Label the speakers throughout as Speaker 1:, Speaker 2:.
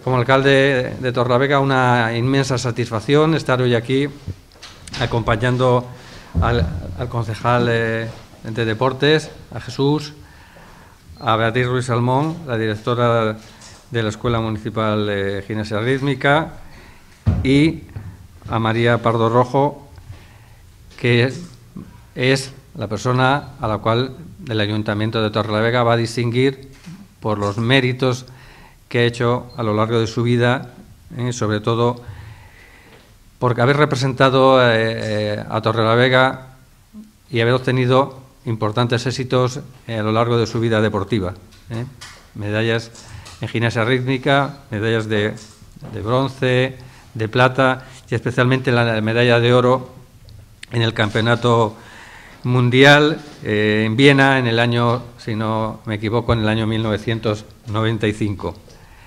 Speaker 1: Como alcalde de Torrelavega, una inmensa satisfacción estar hoy aquí acompañando al concejal de Deportes, a Jesús, a Beatriz Ruiz Salmón, la directora de la Escuela Municipal de Gimnasia Rítmica, y a María Pardo Rojo, que es la persona a la cual el Ayuntamiento de Torrelavega va a distinguir por los méritos que ha hecho a lo largo de su vida, sobre todo porque haber representado a Torrelavega y haber obtenido importantes éxitos a lo largo de su vida deportiva. Medallas en gimnasia rítmica, medallas de bronce, de plata y especialmente la medalla de oro en el Campeonato Mundial en Viena en el año, si no me equivoco, en el año 1995.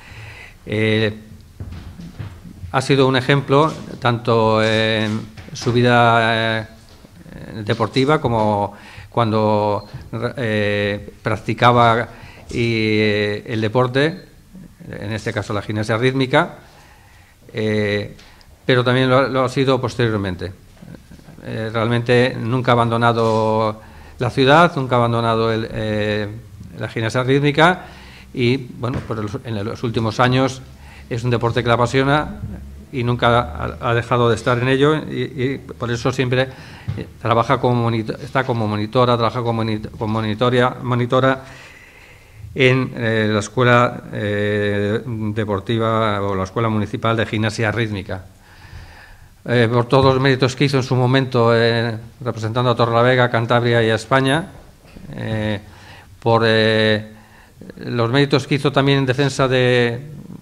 Speaker 1: Ha sido un ejemplo tanto en su vida deportiva como cuando practicaba el deporte, en este caso la gimnasia rítmica, pero también lo ha sido posteriormente. Realmente nunca ha abandonado la ciudad, nunca ha abandonado la gimnasia rítmica y, bueno, en los últimos años es un deporte que le apasiona y nunca ha dejado de estar en ello y por eso siempre trabaja está como monitora, trabaja como monitora en la Escuela Deportiva o la Escuela Municipal de Gimnasia Rítmica. Por todos los méritos que hizo en su momento representando a Torrelavega, Cantabria y a España, por los méritos que hizo también en defensa de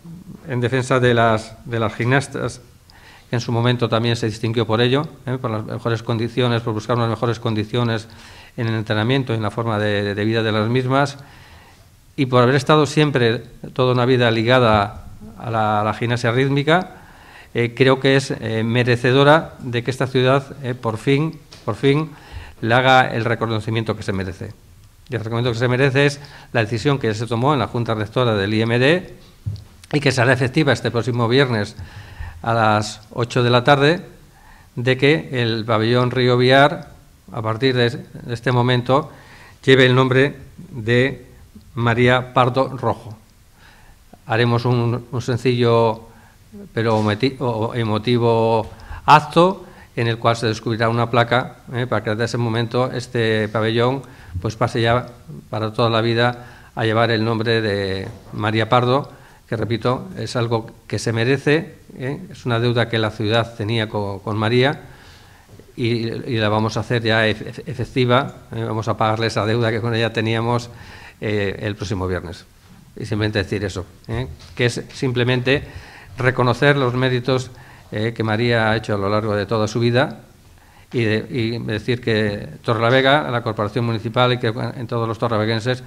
Speaker 1: las gimnastas, que en su momento también se distinguió por ello, por las mejores condiciones, por buscar unas mejores condiciones en el entrenamiento y en la forma de vida de las mismas, y por haber estado siempre toda una vida ligada a la gimnasia rítmica. Creo que es merecedora de que esta ciudad por fin le haga el reconocimiento que se merece. Y el reconocimiento que se merece es la decisión que se tomó en la Junta Rectora del IMD y que será efectiva este próximo viernes a las 8 de la tarde, de que el pabellón Río Biar, a partir de este momento, lleve el nombre de María Pardo Rojo. Haremos un sencillo pero emotivo acto en el cual se descubrirá una placa para que desde ese momento este pabellón pues pase ya para toda la vida a llevar el nombre de María Pardo, que repito, es algo que se merece, es una deuda que la ciudad tenía con María y la vamos a hacer ya efectiva, vamos a pagarle esa deuda que con ella teníamos el próximo viernes. Y simplemente decir eso, que es simplemente reconocer los méritos que María ha hecho a lo largo de toda su vida y decir que Torrelavega, la Corporación Municipal y que en todos los torreveguenses,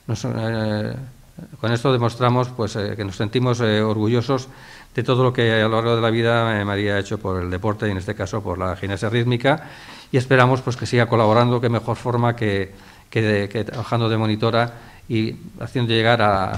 Speaker 1: con esto demostramos pues, que nos sentimos orgullosos de todo lo que a lo largo de la vida María ha hecho por el deporte y en este caso por la gimnasia rítmica y esperamos pues, que siga colaborando, que mejor forma que trabajando de monitora y haciendo llegar a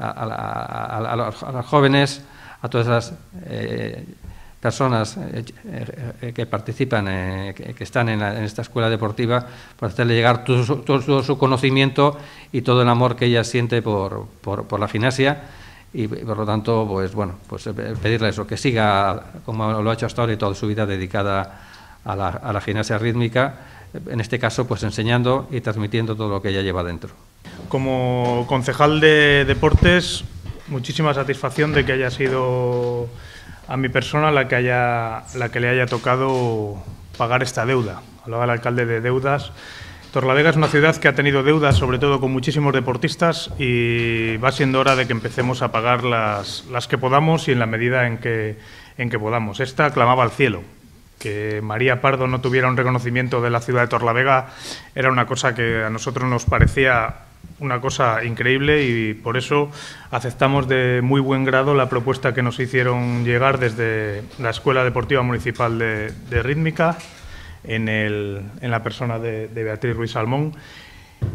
Speaker 1: los jóvenes, a todas las personas que participan, que están en esta escuela deportiva, por hacerle llegar todo su conocimiento y todo el amor que ella siente por la gimnasia y por lo tanto, pues bueno, pues pedirle eso, que siga como lo ha hecho hasta ahora y toda su vida dedicada a la gimnasia rítmica, en este caso pues enseñando y transmitiendo todo lo que ella lleva dentro.
Speaker 2: Como concejal de deportes, muchísima satisfacción de que haya sido a mi persona la que le haya tocado pagar esta deuda. Hablaba el alcalde de deudas. Torrelavega es una ciudad que ha tenido deudas, sobre todo con muchísimos deportistas, y va siendo hora de que empecemos a pagar las que podamos y en la medida en que podamos. Esta clamaba al cielo. Que María Pardo no tuviera un reconocimiento de la ciudad de Torrelavega era una cosa que a nosotros nos parecía una cosa increíble y por eso aceptamos de muy buen grado la propuesta que nos hicieron llegar desde la Escuela Deportiva Municipal de Rítmica en la persona de Beatriz Ruiz Salmón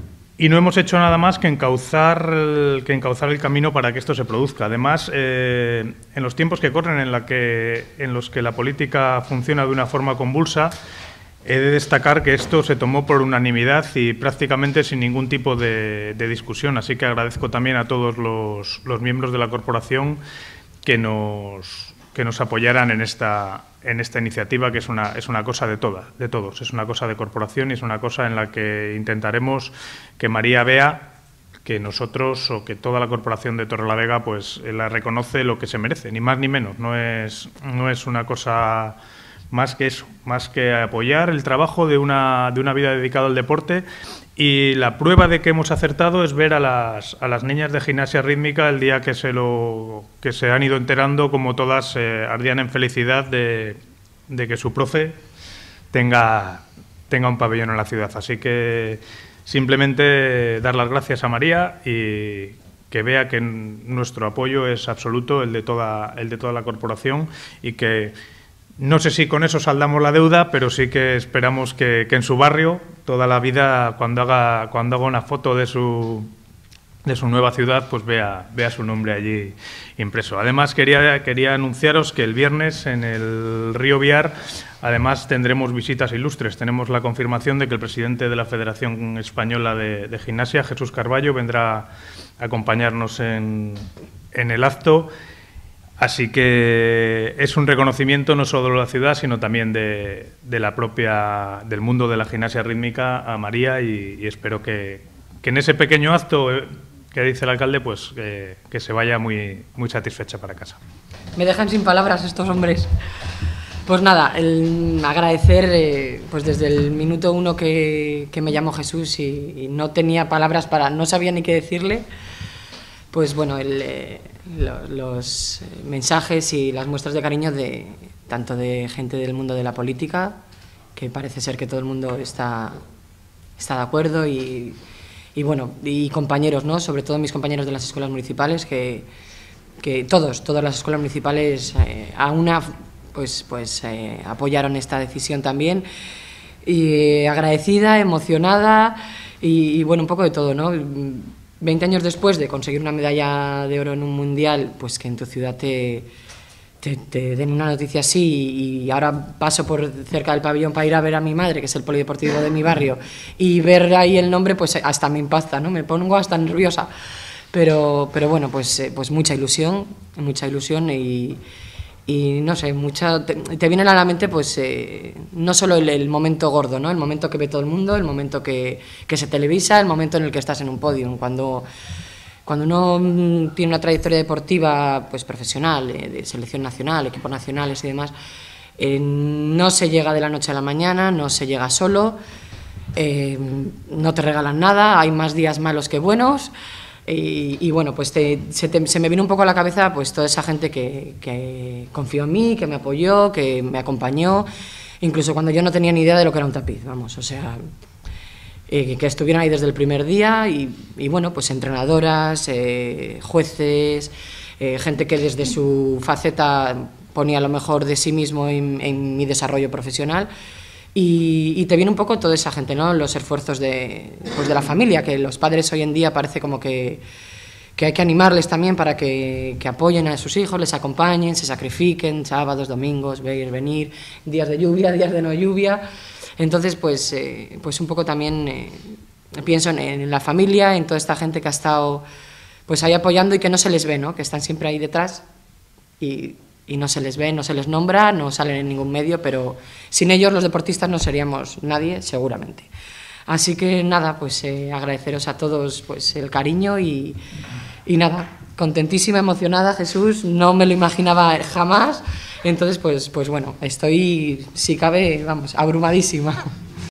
Speaker 2: y no hemos hecho nada más que encauzar el camino para que esto se produzca. Además, en los tiempos que corren en los que la política funciona de una forma convulsa, he de destacar que esto se tomó por unanimidad y prácticamente sin ningún tipo de discusión. Así que agradezco también a todos los miembros de la corporación que nos apoyaran en esta iniciativa, que es una cosa de todos, es una cosa de corporación y es una cosa en la que intentaremos que María vea que nosotros o que toda la corporación de Torrelavega pues la reconoce lo que se merece, ni más ni menos. No es una cosa más que eso, más que apoyar el trabajo de una vida dedicada al deporte. Y la prueba de que hemos acertado es ver a las niñas de gimnasia rítmica el día que se han ido enterando, como todas ardían en felicidad de que su profe tenga un pabellón en la ciudad. Así que simplemente dar las gracias a María y que vea que nuestro apoyo es absoluto, el de toda la corporación, y que no sé si con eso saldamos la deuda, pero sí que esperamos que en su barrio, toda la vida, cuando haga una foto de su nueva ciudad, pues vea su nombre allí impreso. Además, quería anunciaros que el viernes en el Río Biar, además, tendremos visitas ilustres. Tenemos la confirmación de que el presidente de la Federación Española de Gimnasia, Jesús Carballo, vendrá a acompañarnos en el acto. Así que es un reconocimiento no solo de la ciudad, sino también del mundo de la gimnasia rítmica a María, y espero que en ese pequeño acto que dice el alcalde, pues que se vaya muy satisfecha para casa.
Speaker 3: Me dejan sin palabras estos hombres. Pues nada, agradecer pues desde el minuto 1 que me llamó Jesús y no tenía palabras no sabía ni qué decirle. Pues bueno, los mensajes y las muestras de cariño tanto de gente del mundo de la política, que parece ser que todo el mundo está de acuerdo, y bueno, y compañeros, ¿no? Sobre todo mis compañeros de las escuelas municipales, que todas las escuelas municipales a una pues apoyaron esta decisión también, y agradecida, emocionada y bueno, un poco de todo, ¿no? 20 años después de conseguir una medalla de oro en un mundial, pues que en tu ciudad te den una noticia así, y ahora paso por cerca del pabellón para ir a ver a mi madre, que es el polideportivo de mi barrio, y ver ahí el nombre, pues hasta me impacta, ¿no? Me pongo hasta nerviosa, pero bueno, pues mucha ilusión y no sé, te viene a la mente pues no solo el momento gordo, ¿no? El momento que ve todo el mundo, el momento que se televisa, el momento en el que estás en un podio. Cuando uno tiene una trayectoria deportiva pues profesional, de selección nacional, equipos nacionales y demás, no se llega de la noche a la mañana, no se llega solo, no te regalan nada, hay más días malos que buenos. Y bueno, pues se me vino un poco a la cabeza pues toda esa gente que confió en mí, que me apoyó, que me acompañó, incluso cuando yo no tenía ni idea de lo que era un tapiz, vamos, o sea, que estuvieron ahí desde el primer día, y bueno, pues entrenadoras, jueces, gente que desde su faceta ponía lo mejor de sí mismo en mi desarrollo profesional. Y te viene un poco toda esa gente, ¿no? Los esfuerzos de la familia, que los padres hoy en día parece como que hay que animarles también para que apoyen a sus hijos, les acompañen, se sacrifiquen, sábados, domingos, venir, días de lluvia, días de no lluvia. Entonces, pues un poco también pienso en la familia, en toda esta gente que ha estado pues ahí apoyando y que no se les ve, ¿no? Que están siempre ahí detrás y no se les ve, no se les nombra, no salen en ningún medio, pero sin ellos los deportistas no seríamos nadie, seguramente. Así que nada, pues agradeceros a todos pues el cariño y nada, contentísima, emocionada, Jesús, no me lo imaginaba jamás, entonces pues bueno, estoy, si cabe, vamos, abrumadísima.